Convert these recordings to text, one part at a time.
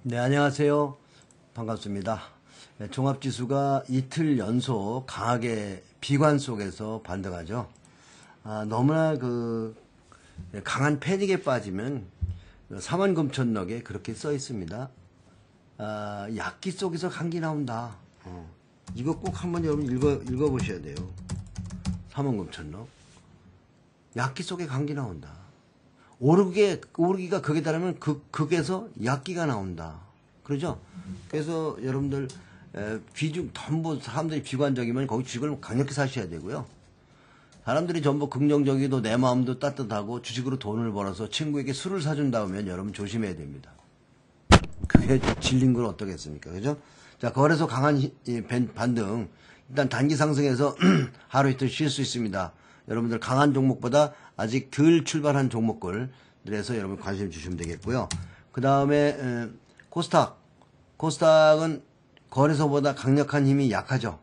네, 안녕하세요. 반갑습니다. 네, 종합지수가 이틀 연속 강하게 비관 속에서 반등하죠. 너무나 강한 패닉에 빠지면 4만금천럭에 그렇게 써 있습니다. 약기 속에서 감기 나온다. 이거 꼭 한번 여러분 읽어보셔야 돼요. 4만금천럭. 약기 속에 감기 나온다. 오르기가 극에 달하면 극에서 약기가 나온다. 그러죠? 그래서 여러분들 전부 사람들이 비관적이면 거기 주식을 강력히 사셔야 되고요. 사람들이 전부 긍정적이고 내 마음도 따뜻하고 주식으로 돈을 벌어서 친구에게 술을 사준다 면 여러분 조심해야 됩니다. 그게 질린 건 어떻겠습니까? 그죠? 자, 거래소 강한 반등. 일단 단기 상승해서 하루 이틀 쉴 수 있습니다. 여러분들 강한 종목보다 아직 덜 출발한 종목들에서 여러분 관심 주시면 되겠고요. 그 다음에 코스닥은 거래소보다 강력한 힘이 약하죠.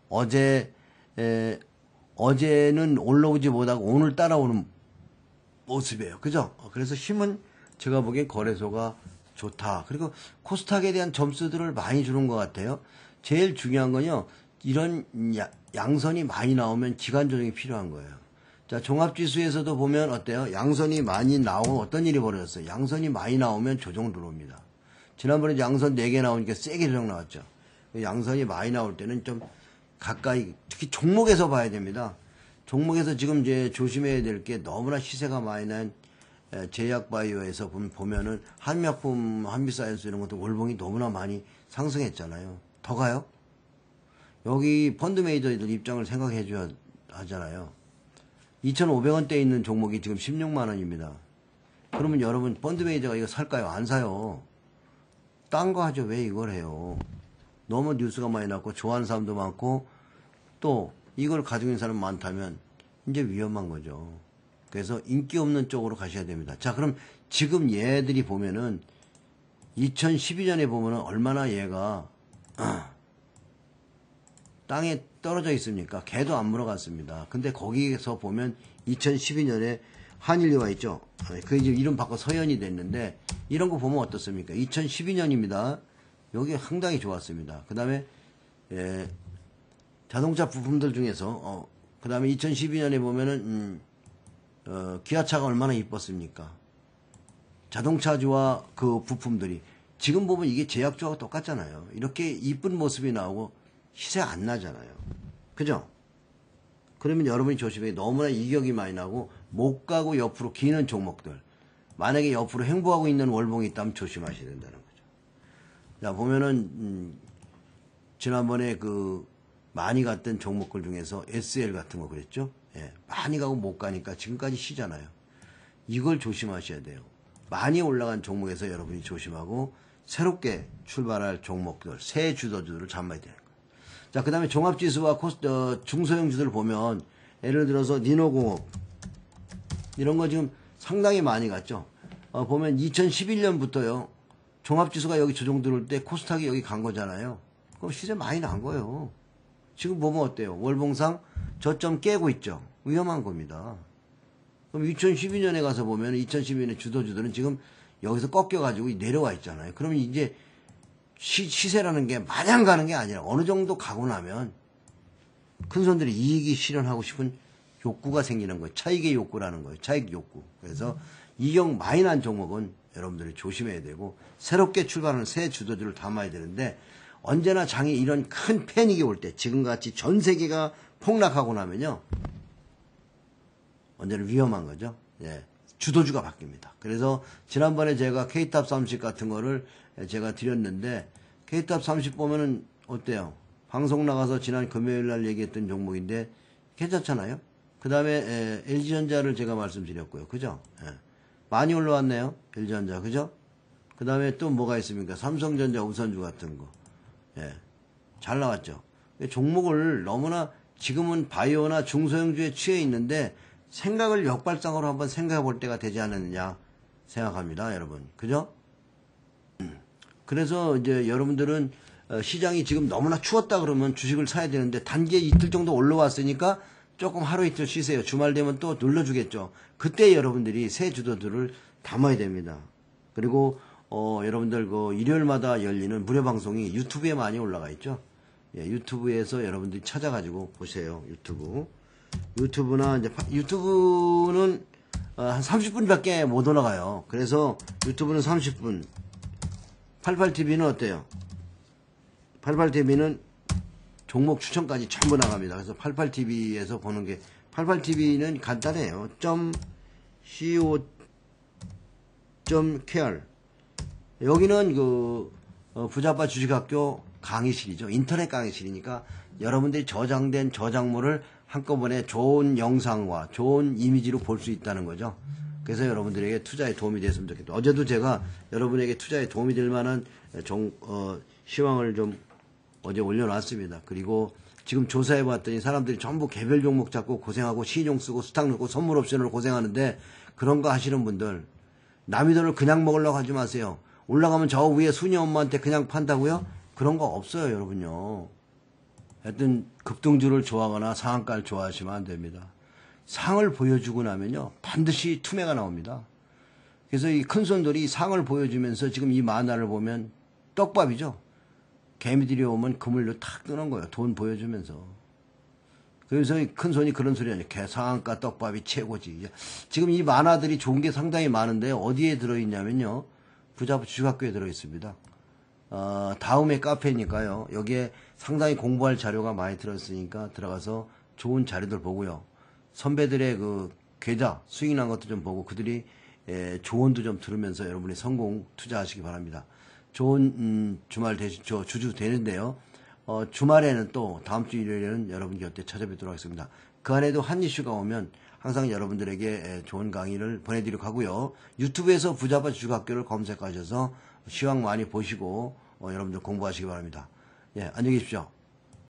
어제는 올라오지 못하고 오늘 따라오는 모습이에요. 그죠? 그래서 힘은 제가 보기엔 거래소가 좋다. 그리고 코스닥에 대한 점수들을 많이 주는 것 같아요. 제일 중요한 건요. 이런 양선이 많이 나오면 기간 조정이 필요한 거예요. 자, 종합지수에서도 보면 어때요? 양선이 많이 나오면 어떤 일이 벌어졌어요? 양선이 많이 나오면 조정 들어옵니다. 지난번에 양선 4개 나오니까 세게 조정 나왔죠. 양선이 많이 나올 때는 좀 가까이, 특히 종목에서 봐야 됩니다. 종목에서 지금 이제 조심해야 될 게 너무나 시세가 많이 난 제약바이오에서 보면은 한미약품, 한미사이언스 이런 것도 월봉이 너무나 많이 상승했잖아요. 더 가요? 여기 펀드 매니저들 입장을 생각해 줘야 하잖아요. 2,500원대에 있는 종목이 지금 16만원입니다. 그러면 여러분 펀드 매니저가 이거 살까요? 안 사요. 딴 거 하죠. 왜 이걸 해요? 너무 뉴스가 많이 났고 좋아하는 사람도 많고 또 이걸 가지고 있는 사람 많다면 이제 위험한 거죠. 그래서 인기 없는 쪽으로 가셔야 됩니다. 자, 그럼 지금 얘들이 보면은 2012년에 보면은 얼마나 얘가 땅에 떨어져 있습니까? 개도 안 물어갔습니다. 근데 거기에서 보면 2012년에 한일리와 있죠? 그 이제 이름 바꿔 서현이 됐는데 이런 거 보면 어떻습니까? 2012년입니다. 여기 상당히 좋았습니다. 그 다음에 자동차 부품들 중에서 그 다음에 2012년에 보면은 기아차가 얼마나 이뻤습니까? 자동차주와 그 부품들이 지금 보면 이게 제약주하고 똑같잖아요. 이렇게 이쁜 모습이 나오고 시세 안 나잖아요. 그죠? 그러면 여러분이 조심해. 너무나 이격이 많이 나고 못 가고 옆으로 기는 종목들. 만약에 옆으로 행보하고 있는 월봉이 있다면 조심하셔야 된다는 거죠. 자, 보면은 지난번에 많이 갔던 종목들 중에서 SL 같은 거 그랬죠? 예, 많이 가고 못 가니까 지금까지 쉬잖아요. 이걸 조심하셔야 돼요. 많이 올라간 종목에서 여러분이 조심하고 새롭게 출발할 종목들, 새 주도주들을 잡아야 되는 거예요. 자, 그 다음에 종합지수와 중소형주들 보면 예를 들어서 니노공업 이런 거 지금 상당히 많이 갔죠. 보면 2011년부터요. 종합지수가 여기 조정 들어올 때 코스닥이 여기 간 거잖아요. 그럼 시세 많이 난 거예요. 지금 보면 어때요? 월봉상 저점 깨고 있죠. 위험한 겁니다. 그럼 2012년에 가서 보면 2012년에 주도주들은 지금 여기서 꺾여가지고 내려와 있잖아요. 그러면 이제 시세라는 게 마냥 가는 게 아니라 어느 정도 가고 나면 큰 손들이 이익이 실현하고 싶은 욕구가 생기는 거예요. 차익의 욕구라는 거예요. 차익 욕구. 그래서 이격 많이 난 종목은 여러분들이 조심해야 되고 새롭게 출발하는 새 주도주를 담아야 되는데 언제나 장이 이런 큰 패닉이 올 때 지금같이 전 세계가 폭락하고 나면요. 언제나 위험한 거죠. 예. 주도주가 바뀝니다. 그래서 지난번에 제가 K탑 30 같은 거를 제가 드렸는데 K탑 30 보면은 어때요? 방송 나가서 지난 금요일 날 얘기했던 종목인데 괜찮잖아요? 그 다음에 LG전자를 제가 말씀드렸고요. 그죠? 예. 많이 올라왔네요. LG전자. 그죠? 그 다음에 또 뭐가 있습니까? 삼성전자 우선주 같은 거. 예. 잘 나왔죠? 종목을 너무나 지금은 바이오나 중소형주에 취해 있는데 생각을 역발상으로 한번 생각해 볼 때가 되지 않았느냐 생각합니다, 여러분. 그죠? 그래서 이제 여러분들은 시장이 지금 너무나 추웠다 그러면 주식을 사야 되는데 단기에 이틀 정도 올라왔으니까 조금 하루 이틀 쉬세요. 주말 되면 또 눌러주겠죠. 그때 여러분들이 새 주도들을 담아야 됩니다. 그리고 여러분들 그 일요일마다 열리는 무료 방송이 유튜브에 많이 올라가 있죠. 예, 유튜브에서 여러분들이 찾아가지고 보세요. 유튜브나 이제 유튜브는 한 30분밖에 못 올라가요. 그래서 유튜브는 30분. 88TV는 어때요? 88TV는 종목 추천까지 전부 나갑니다. 그래서 88TV에서 보는 게 88TV는 간단해요. .co.kr 여기는 그 부자빠 주식학교 강의실이죠. 인터넷 강의실이니까 여러분들이 저장된 저작물을 한꺼번에 좋은 영상과 좋은 이미지로 볼 수 있다는 거죠. 그래서 여러분들에게 투자에 도움이 됐으면 좋겠다. 어제도 제가 여러분에게 투자에 도움이 될 만한 시황을 좀 어제 올려놨습니다. 그리고 지금 조사해 봤더니 사람들이 전부 개별 종목 잡고 고생하고 신용 쓰고 수탁 넣고 선물 옵션으로 고생하는데 그런 거 하시는 분들 남의 돈을 그냥 먹으려고 하지 마세요. 올라가면 저 위에 순이 엄마한테 그냥 판다고요? 그런 거 없어요, 여러분요. 하여튼 급등주를 좋아하거나 상한가를 좋아하시면 안 됩니다. 상을 보여주고 나면요 반드시 투매가 나옵니다. 그래서 이 큰손들이 상을 보여주면서 지금 이 만화를 보면 떡밥이죠. 개미들이 오면 그물로 탁 뜨는 거예요. 돈 보여주면서. 그래서 이 큰손이 그런 소리 하죠. 상한가 떡밥이 최고지. 지금 이 만화들이 좋은 게 상당히 많은데 어디에 들어있냐면요. 부자 주식학교에 들어있습니다. 다음에 카페니까요. 여기에 상당히 공부할 자료가 많이 들어있으니까 들어가서 좋은 자료들 보고요. 선배들의 그 계좌 수익 난 것도 좀 보고 그들이 조언도 좀 들으면서 여러분이 성공 투자하시기 바랍니다. 좋은 주말 주주 되는데요. 주말에는 또 다음 주 일요일에는 여러분 곁에 찾아뵙도록 하겠습니다. 그 안에도 한 이슈가 오면 항상 여러분들에게 좋은 강의를 보내드리려고 하고요. 유튜브에서 부자바 주식학교를 검색하셔서 시황 많이 보시고 여러분들 공부하시기 바랍니다. 예, 안녕히 계십시오.